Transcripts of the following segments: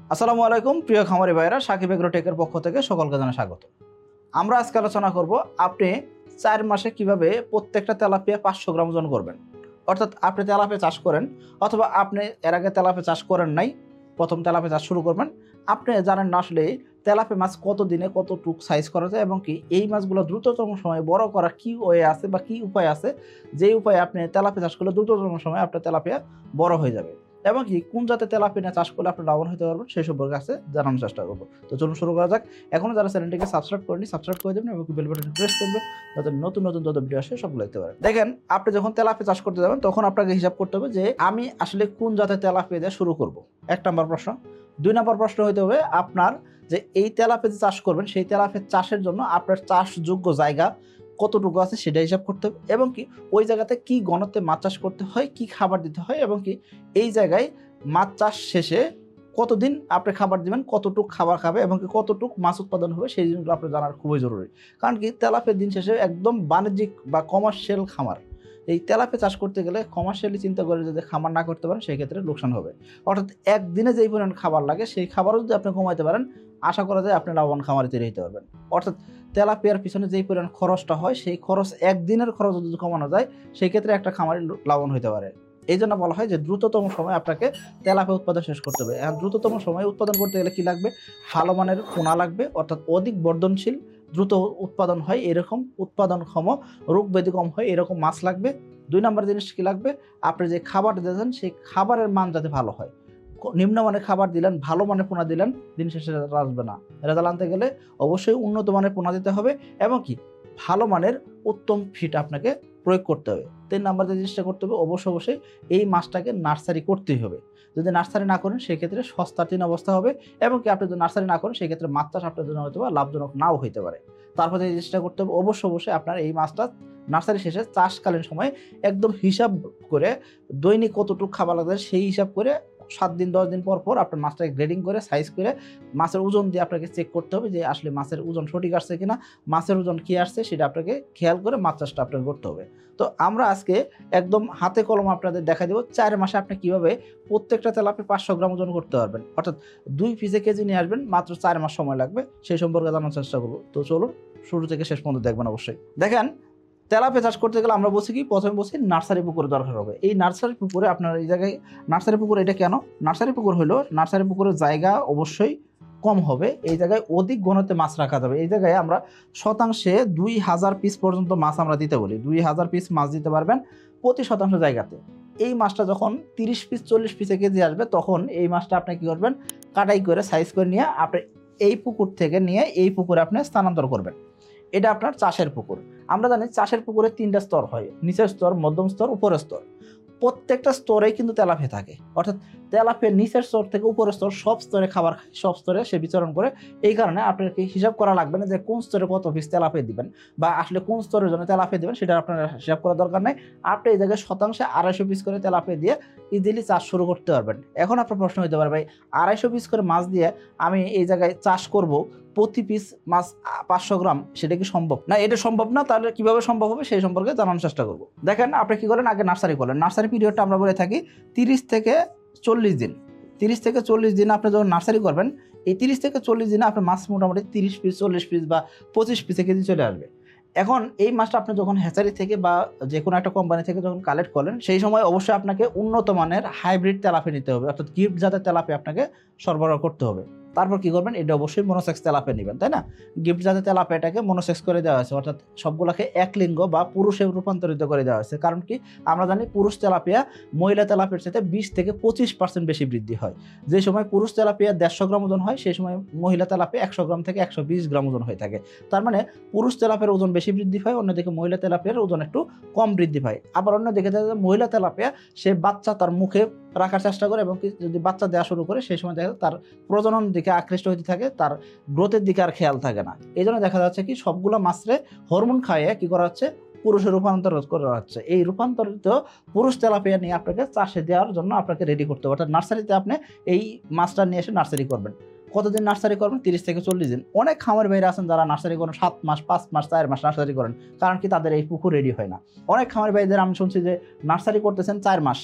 আসসালামু আলাইকুম প্রিয় খামারি ভাইরা, সাকিব এগ্রোটেকের পক্ষ থেকে সকলকে জানাই স্বাগত। আমরা আজকে আলোচনা করব আপনি 4 মাসে কিভাবে প্রত্যেকটা তেলাপিয়া 500 গ্রাম ওজন করবেন। অর্থাৎ আপনি তেলাপিয়া চাষ করেন অথবা আপনি এর আগে তেলাপিয়া চাষ করেন নাই, প্রথম তেলাপিয়া চাষ শুরু করবেন। আপনি জানেন না আসলে তেলাপিয়া মাছ কত দিনে কতটুক সাইজ করা যায় এবং কি এই মাছগুলো দ্রুততম সময়ে বড় করার কি ওয়ে আছে বা কি উপায় আছে, যে উপায়ে আপনি তেলাপিয়া চাষ করলে দ্রুততম সময়ে আপনার তেলাপিয়া বড় হয়ে যাবে এবং কি কোন জাতের তেলাপিয়া চাষ করলে আপনি লাভবান হতে পারবেন সেই সম্পর্কে আছে জানানোর চেষ্টা করবো। তো চলুন শুরু করা যাক। এখনো যারা চ্যানেলটিকে সাবস্ক্রাইব করেনি সাবস্ক্রাইব করে দেবেন এবং বেল বাটন প্রেস করবেন যাতে নতুন নতুন যত ভিডিও আসে সবগুলো দেখতে পারেন। দেখেন, আপনি যখন তেলাপিয়া চাষ করতে যাবেন তখন আপনাকে হিসাব করতে হবে যে আমি আসলে কোন জাতের তেলাপিয়া দিয়ে শুরু করব। 1 নম্বর প্রশ্ন। 2 নম্বর প্রশ্ন হইতে হবে আপনার যে এই তেলাপিয়া যে চাষ করবেন সেই তেলাপিয়া চাষের জন্য আপনার চাষযোগ্য জায়গা কতটুকু আছে সেটা হিসাব করতে হবে এবং কি ওই জায়গাতে কি ঘনত্বে মাছ চাষ করতে হয়, কি খাবার দিতে হয় এবং কি এই জায়গায় মাছ চাষ শেষে কতদিন আপনি খাবার দিবেন, কতটুক খাবার খাবে এবং কি কতটুক মাছ উৎপাদন হবে সেই জিনিসগুলো আপনার জানার খুবই জরুরি। কারণ কি তেলাপিয়া দিন শেষে একদম বাণিজ্যিক বা কমার্শিয়াল খামার। এই তেলাপিয়া চাষ করতে গেলে কমার্শিয়ালি চিন্তা করে যদি খামার না করতে পারেন সেই ক্ষেত্রে লোকসান হবে। অর্থাৎ একদিনে যেই পরিমাণ খাবার লাগে সেই খাবারও যদি আপনি কমাইতে পারেন আশা করা যায় আপনি লাভবান খামারে তৈরি হতে পারবেন। অর্থাৎ তেলাপিয়ার পিছনে যেই পরিমাণ খরচটা হয় সেই খরচ একদিনের খরচ যদি কমানো যায় সেই ক্ষেত্রে একটা খামারে লাভবান হতে পারে। এই জন্য বলা হয় যে দ্রুততম সময় আপনাকে তেলাপিয়া উৎপাদন শেষ করতে হবে। এখন দ্রুততম সময় উৎপাদন করতে গেলে কি লাগবে? ভালো মানের পোনা লাগবে, অর্থাৎ অধিক বর্ধনশীল দ্রুত উৎপাদন হয় এরকম উৎপাদনক্ষম রোগ ব্যাধি কম হয় এরকম মাছ লাগবে। 2 নম্বর জিনিস কি লাগবে? আপনি যে খাবার দিয়েছেন সেই খাবারের মান যাতে ভালো হয়। নিম্নমানের খাবার দিলেন, ভালো মানের পোনা দিলেন, দিন শেষে রেজাল্ট আসবে না। রেজাল্ট আনতে গেলে অবশ্যই উন্নত মানের পোনা দিতে হবে এবং কি ভালো মানের উত্তম ফিড আপনাকে প্রয়োগ করতে হবে। 3 নাম্বার যে জিনিসটা করতে হবে অবশ্যই এই মাছটাকে নার্সারি করতেই হবে। যদি নার্সারি না করেন সেক্ষেত্রে সস্তার 3 অবস্থা হবে এবং কি আপনি যদি নার্সারি না করেন সেক্ষেত্রে মাছ চাষ আপনার জন্য হয়তো বা লাভজনক নাও হইতে পারে। তারপর যে জিনিসটা করতে হবে অবশ্যই আপনার এই মাছটা নার্সারি শেষে চাষকালীন সময় একদম হিসাব করে দৈনিক কতটুকু খাবার লাগবে সেই হিসাব করে 7 দিন 10 দিন পর পর আপনার মাছটাকে গ্রেডিং করে সাইজ করে মাছের ওজন দিয়ে আপনাকে চেক করতে হবে যে আসলে মাছের ওজন সঠিক আসছে কিনা, মাছের ওজন কি আসছে সেটা আপনাকে খেয়াল করে মাছ চাষটা আপনাকে করতে হবে। তো আমরা আজকে একদম হাতে কলম আপনাদের দেখা দেবো 4 মাসে আপনি কিভাবে প্রত্যেকটা তেলাপিয়া 500 গ্রাম ওজন করতে পারবেন। অর্থাৎ 2 পিসে কেজি নিয়ে আসবেন, মাত্র 4 মাস সময় লাগবে। সেই সম্পর্কে জানার চেষ্টা করবো। তো চলুন শুরু থেকে শেষ পর্যন্ত দেখবেন অবশ্যই। দেখেন, তেলাপিয়া চাষ করতে গেলে আমরা বলছি কি প্রথমে বলছি নার্সারি পুকুর দরকার হবে। এই নার্সারি পুকুরে আপনার এই জায়গায় নার্সারি পুকুর এটা কেন নার্সারি পুকুর হলো নার্সারি পুকুরের জায়গা অবশ্যই কম হবে, এই জায়গায় অধিক ঘনত্বে মাছ রাখা যাবে। এই জায়গায় আমরা শতাংশে 2000 পিস পর্যন্ত মাছ আমরা দিতে বলি। 2000 পিস মাছ দিতে পারবেন প্রতি শতাংশ জায়গাতে। এই মাছটা যখন 30 পিস 40 পিসে কেজি আসবে তখন এই মাছটা আপনি কি করবেন? কাটাই করে সাইজ করে নিয়ে আপনি এই পুকুর থেকে নিয়ে এই পুকুরে আপনি স্থানান্তর করবেন। এটা আপনার চাষের পুকুর। আমরা জানি চাষের পুকুরে 3টা স্তর হয়, নিচের স্তর, মধ্যম স্তর, উপরের স্তর। প্রত্যেকটা স্তরেই কিন্তু তেলাপিয়া থাকে। অর্থাৎ তেলাপিয়া নিচের স্তর থেকে উপরের স্তর সব স্তরে খাবার খায়, সব স্তরে সে বিচরণ করে। এই কারণে আপনাকে হিসাব করা লাগবে না যে কোন স্তরে কত পিস তেলাপিয়া দিবেন বা আসলে কোন স্তরের জন্য তেলাপিয়া দিবেন সেটা আপনার হিসাব করার দরকার নাই। আপনি এই জায়গায় শতাংশে 250 পিস করে তেলাপিয়া দিয়ে ইজিলি চাষ শুরু করতে পারবেন। এখন আপনার প্রশ্ন হতে পারে, ভাই 250 পিস করে মাছ দিয়ে আমি এই জায়গায় চাষ করব, প্রতি পিস মাছ 500 গ্রাম, সেটা কি সম্ভব? না, এটা সম্ভব না। তাহলে কিভাবে সম্ভব হবে সেই সম্পর্কে জানানোর চেষ্টা করব। দেখেন, আপনি কি করেন? আগে নার্সারি করেন। নার্সারি পিরিয়ডটা আমরা বলে থাকি 30 থেকে 40 দিন। 30 থেকে 40 দিন আপনি যখন নার্সারি করবেন, এই 30 থেকে 40 দিনে আপনার মাছ মোটামুটি 30 পিস 40 পিস বা 25 পিসে কেজি চলে আসবে। এখন এই মাছটা আপনি যখন হ্যাচারি থেকে বা যে কোনো একটা কোম্পানি থেকে যখন কালেক্ট করেন সেই সময় অবশ্যই আপনাকে উন্নত মানের হাইব্রিড তেলাপিয়া নিতে হবে, অর্থাৎ গিফট জাতের তেলাপিয়া আপনাকে সরবরাহ করতে হবে। তারপর কি করবেন? এটা অবশ্যই মনোসেক্স তেলাপিয়া নেবেন, তাই না? গিফট জাতের তেলাপিয়াটাকে মনোসেক্স করে দেওয়া হয়েছে, অর্থাৎ সবগুলোকে এক লিঙ্গ বা পুরুষে রূপান্তরিত করে দেওয়া হয়েছে। কারণ কি আমরা জানি পুরুষ তেলাপিয়া মহিলা তেলাপিয়ার সাথে 20 থেকে 25% বেশি বৃদ্ধি হয়। যে সময় পুরুষ তেলাপিয়া 150 গ্রাম ওজন হয় সেই সময় মহিলা তেলাপিয়া 100 গ্রাম থেকে 120 গ্রাম ওজন হয়ে থাকে। তার মানে পুরুষ তেলাপিয়ার ওজন বেশি বৃদ্ধি পায়, অন্যদিকে মহিলা তেলাপিয়ার ওজন একটু কম বৃদ্ধি পায়। আবার অন্যদিকে দেখা যায় মহিলা তেলাপিয়া সে বাচ্চা তার মুখে রাখার চেষ্টা করে এবং যদি বাচ্চা দেওয়া শুরু করে সেই সময় দেখা যায় তার প্রজনন দিকে আকৃষ্ট হতে থাকে, তার গ্রোথের দিকে আর খেয়াল থাকে না। এই জন্য দেখা যাচ্ছে কি সবগুলো মাছরে হরমোন খাইয়ে কি করা হচ্ছে? পুরুষে রূপান্তর করা হচ্ছে। এই রূপান্তরিত পুরুষ তেলাপিয়া নিয়ে আপনাকে চাষে দেওয়ার জন্য আপনাকে রেডি করতে হবে। অর্থাৎ নার্সারিতে আপনি এই মাছটা নিয়ে এসে নার্সারি করবেন। কতদিন নার্সারি করবেন? 30 থেকে 40 দিন। অনেক খামার ভাইরা আছেন যারা নার্সারি করেন 7 মাস, 5 মাস, 4 মাস নার্সারি করেন। কারণ কি তাদের এই পুকুর রেডি হয় না। অনেক খামার ভাইদের আমি শুনছি যে নার্সারি করতেছেন 4 মাস।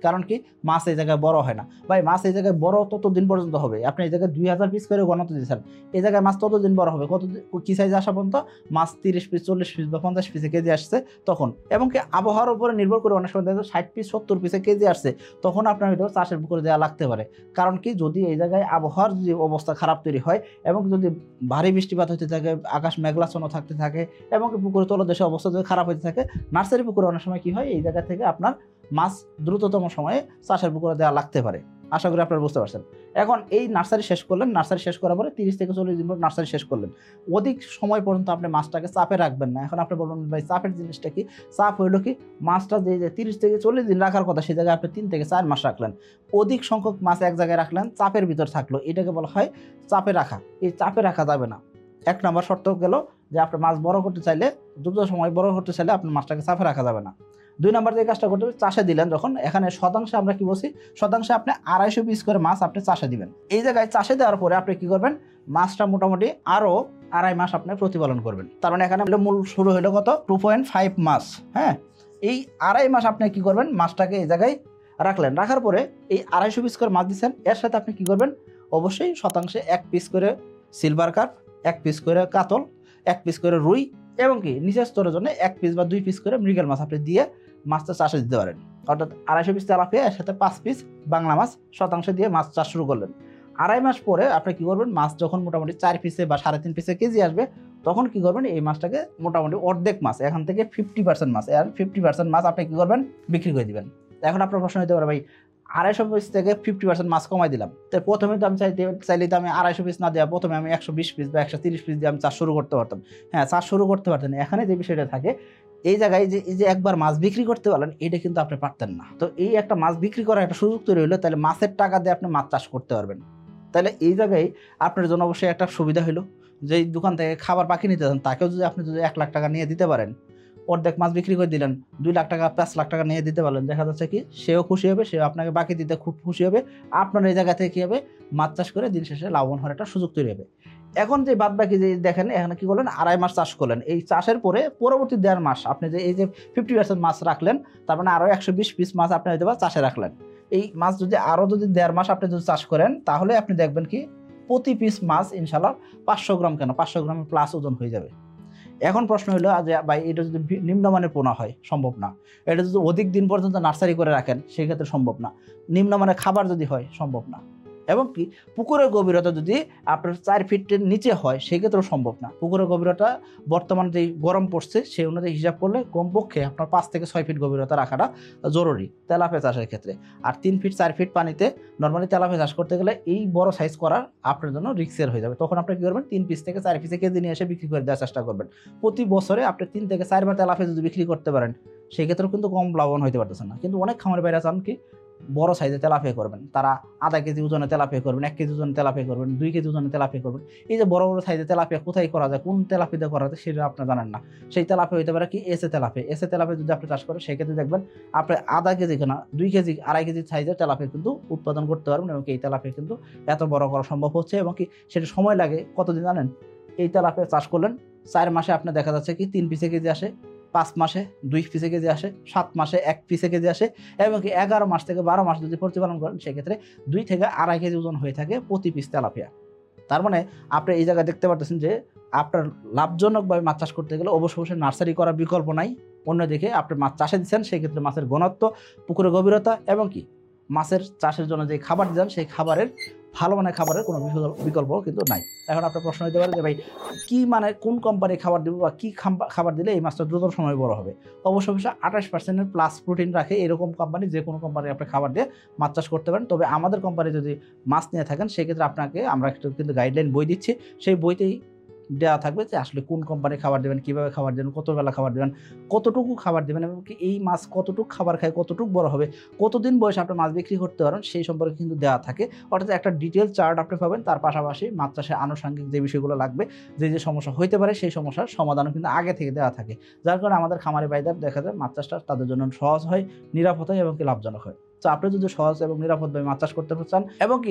কারণ কি মাছ এই জায়গায় বড় হয় না ভাই, মাছ এই জায়গায় বড় ততদিন পর্যন্ত হবে, আপনি এই জায়গায় 2000 পিস করে গণত দিয়েছেন, এই জায়গায় মাছ ততদিন বড় হবে কত কি সাইজে আসা পর্যন্ত, মাছ 30 পিস 40 পিস বা 50 পিসে কেজি আসছে তখন। এবং কি আবহাওয়ার উপরে নির্ভর করে অনেক সময় দেখবেন 60 পিস 70 পিসে কেজি আসছে, তখন আপনার হয়তো চাষের পুকুরে দেওয়া লাগতে পারে। কারণ কি যদি এই জায়গায় আবহাওয়ার যে অবস্থা খারাপ তৈরি হয় এবং যদি ভারী বৃষ্টিপাত হতে থাকে, আকাশ মেঘলাচ্ছন্ন থাকতে থাকে এবং পুকুরে তলদেশে অবস্থা যদি খারাপ হতে থাকে, নার্সারি পুকুরে অনেক সময় কি হয় এই জায়গা থেকে আপনার মাছ দ্রুততম সময়ে চাষের পুকুরে দেওয়া লাগতে পারে। আশা করি আপনারা বুঝতে পারছেন। এখন এই নার্সারি শেষ করলেন, নার্সারি শেষ করার পরে 30 থেকে 40 দিন পর নার্সারি শেষ করলেন, অধিক সময় পর্যন্ত আপনি মাছটাকে চাপে রাখবেন না। এখন আপনি বলবেন ভাই চাপের জিনিসটা কি? চাপ হইলো কি, মাছটা যে 30 থেকে 40 দিন রাখার কথা সেই জায়গায় আপনি 3 থেকে 4 মাস রাখলেন, অধিক সংখ্যক মাছ এক জায়গায় রাখলেন, চাপের ভিতর থাকলো, এটাকে বলা হয় চাপে রাখা। এই চাপে রাখা যাবে না। 1 নম্বর শর্ত গেল যে আপনি মাছ বড় করতে চাইলে, দ্রুত সময় বড় করতে চাইলে আপনার মাছটাকে চাপে রাখা যাবে না। 2 নম্বর যে কাজটা করতে হবে, চাষে দিলেন যখন, এখানে শতাংশে আমরা কি বলছি, শতাংশে আপনি 250 পিস করে মাছ আপনি চাষে দিবেন। এই জায়গায় চাষে দেওয়ার পরে আপনি কি করবেন, মাছটা মোটামুটি আরো 2.5 মাস আপনি প্রতিপালন করবেন। তার মানে এখানে মূল শুরু হলো কত, 2.5 মাস। হ্যাঁ, এই 2.5 মাস আপনি কি করবেন, মাছটাকে এই জায়গায় রাখলেন, রাখার পরে এই 250 পিস করে মাছ দিচ্ছেন, এর সাথে আপনি কি করবেন, অবশ্যই শতাংশে 1 পিস করে সিলভার কার্প, 1 পিস করে কাতল, 1 পিস করে রুই এবং কি নিচের স্তরের জন্য 1 পিস বা 2 পিস করে মৃগেল মাছ আপনি দিয়ে মাছটা চাষে দিতে পারেন। অর্থাৎ 250 পিস তেলাপিয়া, এর সাথে 5 পিস বাংলা মাছ শতাংশে দিয়ে মাছ চাষ শুরু করলেন। 2.5 মাস পরে আপনি কি করবেন, মাছ যখন মোটামুটি 4 পিসে বা 3.5 পিসে কেজি আসবে, তখন কি করবেন, এই মাছটাকে মোটামুটি অর্ধেক মাছ, এখান থেকে 50% মাছ, আর 50% মাছ আপনি কি করবেন, বিক্রি করে দিবেন। এখন আপনার প্রশ্ন হতে পারে ভাই 250 পিস থেকে 50% মাছ কমাই দিলাম, তো প্রথমে তো আমি চাইলে তো আমি 250 পিস না দেওয়া, প্রথমে আমি 120 পিস বা 130 পিস দিয়ে আমি চাষ শুরু করতে পারতাম। হ্যাঁ, চাষ শুরু করতে পারতেন। এখানে যে বিষয়টা থাকে, এই জায়গায় যে একবার মাছ বিক্রি করতে পারলেন, এটা কিন্তু আপনি পারতেন না। তো এই একটা মাছ বিক্রি করার একটা সুযোগ তৈরি হলো, তাহলে মাছের টাকা দিয়ে আপনি মাছ চাষ করতে পারবেন। তাহলে এই জায়গায় আপনার জন্য অবশ্যই একটা সুবিধা হলো, যে দোকান থেকে খাবার বাকি নিতে চান, তাকেও যদি আপনি 1 লাখ টাকা নিয়ে দিতে পারেন, অর্ধেক মাছ বিক্রি করে দিলেন, 2 লাখ টাকা 5 লাখ টাকা নিয়ে দিতে পারলেন, দেখা যাচ্ছে কি সেও খুশি হবে, সেও আপনাকে বাকি দিতে খুব খুশি হবে, আপনার এই জায়গা থেকে কি হবে, মাছ চাষ করে দিন শেষে লাভবান হওয়ার একটা সুযোগ তৈরি হবে। এখন যে বাদ বাকি যে দেখেন, এখানে কি করলেন, 2.5 মাস চাষ করলেন, এই চাষের পরে পরবর্তী 1.5 মাস আপনি যে এই যে 50% মাছ রাখলেন, তার মানে আরো 120 পিস মাছ আপনি হয়তো বা চাষে রাখলেন। এই মাছ যদি আরো 1.5 মাস আপনি যদি চাষ করেন, তাহলে আপনি দেখবেন কি প্রতি পিস মাছ ইনশাল্লাহ 500 গ্রাম, কেন 500 গ্রামের প্লাস ওজন হয়ে যাবে। এখন প্রশ্ন হলো যে ভাই এটা যদি নিম্নমানের পোনা হয়, সম্ভব না। এটা যদি অধিক দিন পর্যন্ত নার্সারি করে রাখেন, সেক্ষেত্রে সম্ভব না। নিম্নমানের খাবার যদি হয়, সম্ভব না। এবং কি পুকুরের গভীরতা যদি আপনার 4 ফিটের নিচে হয়, সেক্ষেত্রেও সম্ভব না। পুকুরের গভীরতা বর্তমান যে গরম পড়ছে সেই অনুযায়ী হিসাব করলে কমপক্ষে আপনার 5 থেকে 6 ফিট গভীরতা রাখাটা জরুরি তেলাপিয়া চাষের ক্ষেত্রে। আর 3 ফিট 4 ফিট পানিতে নর্মালি তেলাপিয়া চাষ করতে গেলে এই বড় সাইজ করা আপনার জন্য রিস্কের হয়ে যাবে। তখন আপনি কি করবেন, 3 পিস থেকে 4 পিসে কেজি নিয়ে এসে বিক্রি করে দেওয়ার চেষ্টা করবেন। প্রতি বছরে আপনি 3 থেকে 4 বার তেলাপিয়া যদি বিক্রি করতে পারেন, সেক্ষেত্রেও কিন্তু কম লাভবান হইতে পারতেছেন না। কিন্তু অনেক খামারি ভাইরা চান কি বড় সাইজে তেলাপিয়া করবেন, তারা আধা কেজি ওজনে তেলাপিয়া করবেন, 1 কেজি ওজনে তেলাপিয়া করবেন, 2 কেজি ওজনে তেলাপিয়া করবেন। এই যে বড় বড় সাইজে তেলাপিয়া কোথায় করা যায়, কোন তেলাপিয়া করা যায়, সেটা আপনি জানেন না। সেই তেলাপিয়া হইতে পারে কি এসে তেলাপিয়া। এসে তেলাপিয়া যদি আপনি চাষ করেন, সেক্ষেত্রে দেখবেন আপনি আধা কেজি কেনা 2 কেজি 2.5 কেজি সাইজের তেলাপিয়া কিন্তু উৎপাদন করতে পারবেন। এবং এই তেলাপিয়া কিন্তু এত বড় করা সম্ভব হচ্ছে। এবং কি সেটা সময় লাগে কতদিন জানেন, এই তেলাপিয়া চাষ করলেন 4 মাসে আপনার দেখা যাচ্ছে কি 3 পিসে কেজি আসে, 5 মাসে 2 পিসে কেজি আসে, 7 মাসে 1 পিসে কেজি আসে, এবং কি 11 মাস থেকে 12 মাস যদি প্রতিপালন করেন, সেক্ষেত্রে 2 থেকে 2.5 কেজি ওজন হয়ে থাকে প্রতি পিস তেলাপিয়া। তার মানে আপনি এই জায়গায় দেখতে পাচ্ছেন যে আপনার লাভজনকভাবে মাছ চাষ করতে গেলে অবশ্যই নার্সারি করার বিকল্প নাই। অন্যদিকে আপনি মাছ চাষে দিচ্ছেন, সেক্ষেত্রে মাছের ঘনত্ব, পুকুরের গভীরতা এবং কি মাছের চাষের জন্য যে খাবার দিচ্ছেন, সেই খাবারের ভালো মানের খাবারের কোনো বিকল্প কিন্তু নাই। এখন আপনার প্রশ্ন হতে পারে যে ভাই কি মানে কোন কোম্পানির খাবার দিব বা কি খাবার দিলে এই মাছটা দ্রুত সময় বড় হবে। অবশ্যই 28% প্লাস প্রোটিন রাখে এরকম কোম্পানি, যে কোনো কোম্পানি আপনি খাবার দিয়ে মাছ চাষ করতে পারেন। তবে আমাদের কোম্পানি যদি মাছ নিয়ে থাকেন, সেক্ষেত্রে আপনাকে আমরা কিন্তু গাইডলাইন বই দিচ্ছি, সেই বইতেই দেওয়া থাকবে যে আসলে কোন কোম্পানি খাবার দেবেন, কীভাবে খাবার দেবেন, কত বেলা খাবার দেবেন, কতটুকু খাবার দেবেন, এবং কি এই মাছ কতটুকু খাবার খায়, কতটুকু বড় হবে, কতদিন বয়সে আপনি মাছ বিক্রি করতে পারেন, সেই সম্পর্কে কিন্তু দেওয়া থাকে। অর্থাৎ একটা ডিটেল চার্ট আপনি পাবেন। তার পাশাপাশি মাছ চাষে আনুষঙ্গিক যে বিষয়গুলো লাগবে, যে সমস্যা হইতে পারে, সেই সমস্যার সমাধানও কিন্তু আগে থেকে দেওয়া থাকে। যার কারণে আমাদের খামারি ভাইদের দেখা যায় মাছ চাষটা তাদের জন্য সহজ হয়, নিরাপদ হয় এবং কি লাভজনক হয়। তো আপনি যদি সহজ এবং নিরাপদভাবে মাছ চাষ করতে চান এবং কি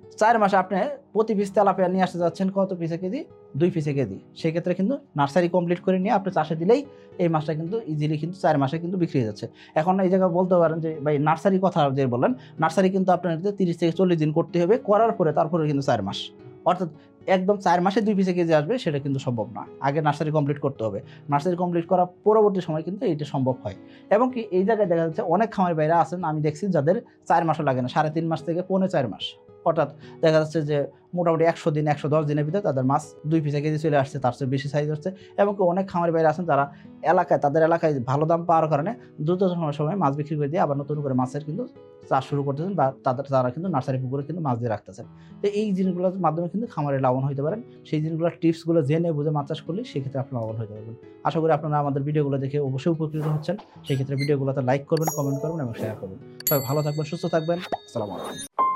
4 মাসে আপনি প্রতি পিস তেলাপিয়া নিয়ে আসতে যাচ্ছেন কত পিসে কেজি? 2 পিসে কেজি। সেক্ষেত্রে কিন্তু নার্সারি কমপ্লিট করে নিয়ে আপনি চাষে দিলেই এই মাছটা কিন্তু ইজিলি কিন্তু 4 মাসে কিন্তু বিক্রি হয়ে যাচ্ছে। এখন এই জায়গায় বলতে পারেন যে ভাই নার্সারি কথা যে বললেন, নার্সারি কিন্তু আপনার 30 থেকে 40 দিন করতে হবে। করার পরে তারপরে কিন্তু 4 মাস। অর্থাৎ একদম 4 মাসে 2 পিসে কেজি আসবে সেটা কিন্তু সম্ভব না। আগে নার্সারি কমপ্লিট করতে হবে। নার্সারি কমপ্লিট করার পরবর্তী সময় কিন্তু এইটা সম্ভব হয়। এবং কি এই জায়গায় দেখা যাচ্ছে অনেক খামারি ভাইরা আছেন আমি দেখছি যাদের 4 মাসও লাগে না। 3.5 মাস থেকে পৌনে 4 মাস। অর্থাৎ দেখা যাচ্ছে যে মোটামুটি 100 দিন 110 দিনের ভিতরে তাদের মাছ 2 পিসে কেজি চলে আসছে, তার চেয়ে বেশি সাইজ হচ্ছে। এবং কি অনেক খামারি ভাইরা আছেন যারা তাদের এলাকায় ভালো দাম পাওয়ার কারণে দ্রুত সময়ে মাছ বিক্রি করে দিয়ে আবার নতুন করে মাছের কিন্তু চাষ শুরু করতেছেন বা তারা কিন্তু নার্সারি পুকুরে কিন্তু মাছ দিয়ে রাখতেছেন। তো এই জিনিসগুলোর মাধ্যমে কিন্তু খামারে লাভবান হইতে পারেন। সেই জিনিসগুলোর টিপসগুলো জেনে বুঝে মাছ চাষ করলে সেক্ষেত্রে আপনি লাভবান হইতে পারবেন। আশা করি আপনারা আমাদের ভিডিওগুলো দেখে অবশ্যই উপকৃত হচ্ছেন। সেক্ষেত্রে ভিডিওগুলোতে লাইক করবেন, কমেন্ট করবেন এবং শেয়ার করবেন। সবাই ভালো থাকবেন, সুস্থ থাকবেন। আসসালামু আলাইকুম।